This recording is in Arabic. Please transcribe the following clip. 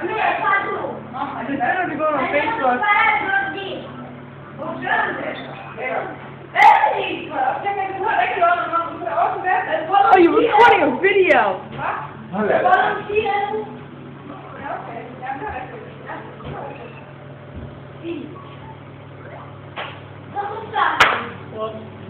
I don't go on Facebook. Oh, you're recording a video. Vamos lá.